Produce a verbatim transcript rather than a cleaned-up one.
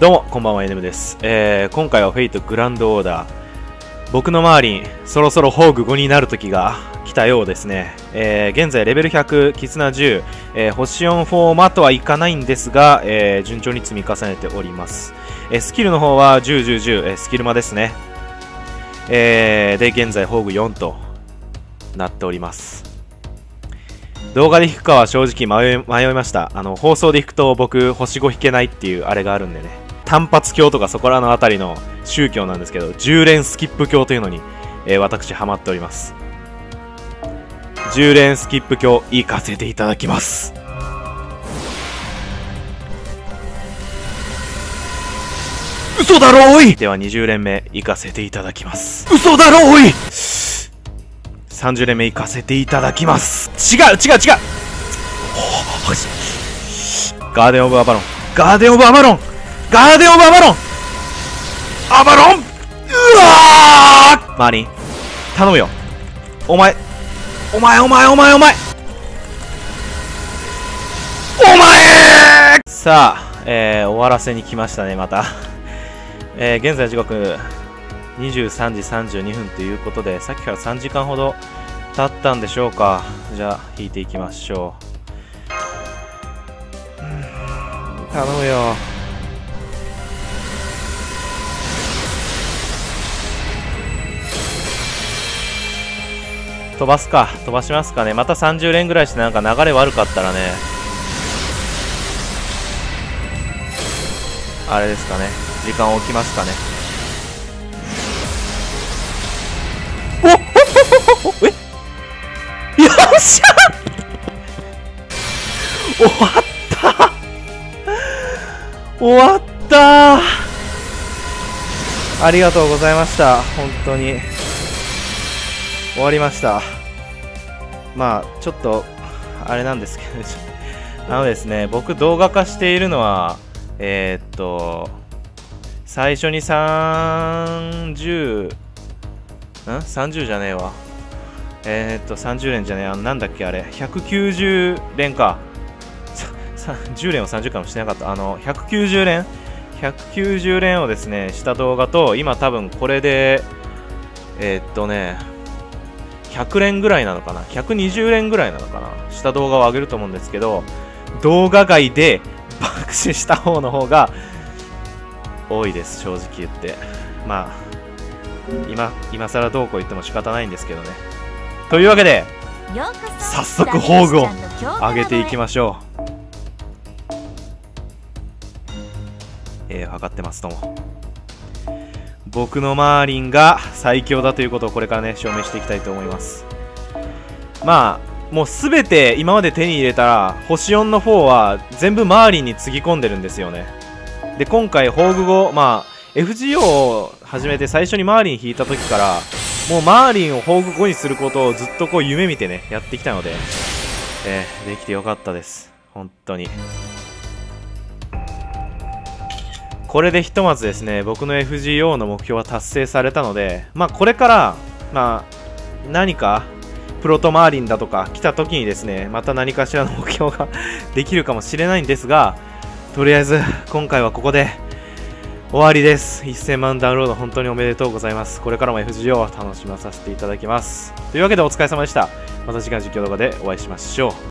どうもこんばんは エヌエム です、えー、今回はフェイトグランドオーダー、僕の周りにそろそろホーグごになる時が来たようですね。えー、現在レベルひゃく、絆じゅう、えー、星よんフォーマとはいかないんですが、えー、順調に積み重ねております。えー、スキルの方はじゅう、じゅう、じゅう、えー、スキルマですね。えー、で現在ホーグよんとなっております。動画で弾くかは正直迷い、迷いました。あの放送で弾くと僕星ご弾けないっていうあれがあるんでね、単発教とかそこらのあたりの宗教なんですけど、じゅう連スキップ教というのに、えー、私ハマっております。じゅう連スキップ教行かせていただきます。嘘だろおい。ではにじゅう連目行かせていただきます。嘘だろおい。さんじゅう連目行かせていただきます。違う違う違う。ガーデンオブアバロン、ガーデンオブアバロン、ガーデンオブアバロン、アバロン。うわー、マーリン頼むよ。お前お前お前お前お前お前さあ、えー、終わらせに来ましたねまた、えー、現在時刻にじゅうさんじさんじゅうにふんということで、さっきからさんじかんほど経ったんでしょうか。じゃあ引いていきましょう。頼むよ。飛ばすか、飛ばしますかね。またさんじゅう連ぐらいしてなんか流れ悪かったらね、あれですかね、時間置きますかね。おおおおえよっしゃ終わった終わったありがとうございました。本当に終わりました。まあちょっとあれなんですけどあのですね、僕動画化しているのはえー、っと最初にさんじゅうんさんじゅうじゃねえわ、えー、っとさんじゅう連じゃねえ、あのなんだっけあれひゃくきゅうじゅう連かじゅう連をさんじゅう回もしてなかった。あのひゃくきゅうじゅう連ひゃくきゅうじゅう連をですねした動画と、今多分これでえー、っとねひゃく連ぐらいなのかな、ひゃくにじゅう連ぐらいなのかな、した動画を上げると思うんですけど、動画外で爆死した方の方が多いです、正直言って。まあ今今更どうこう言っても仕方ないんですけどね。というわけで早速宝具を上げていきましょう。えー、測ってますとも。僕のマーリンが最強だということをこれからね証明していきたいと思います。まあもう全て今まで手に入れたら星よんのフォーは全部マーリンにつぎ込んでるんですよね。で今回宝具ご、まあ エフジーオー を始めて最初にマーリン引いた時からもうマーリンを宝具ごにすることをずっとこう夢見てねやってきたので、えー、できてよかったです本当に。これでひとまずですね僕の エフジーオー の目標は達成されたので、まあこれからまあ何かプロトマーリンだとか来た時にですねまた何かしらの目標ができるかもしれないんですが、とりあえず今回はここで終わりです。せんまんダウンロード本当におめでとうございます。これからも エフジーオー を楽しまさせていただきます。というわけでお疲れ様でした。また次回の実況動画でお会いしましょう。